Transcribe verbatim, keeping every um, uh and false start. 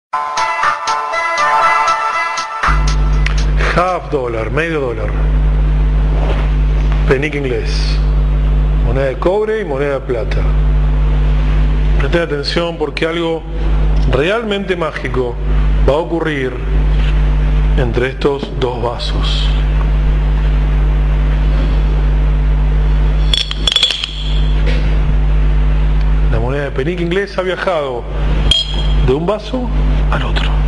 Half dólar, medio dólar. Penique inglés. Moneda de cobre y moneda de plata. Presten atención porque algo realmente mágico va a ocurrir entre estos dos vasos. La moneda de penique inglés ha viajado de un vaso al otro.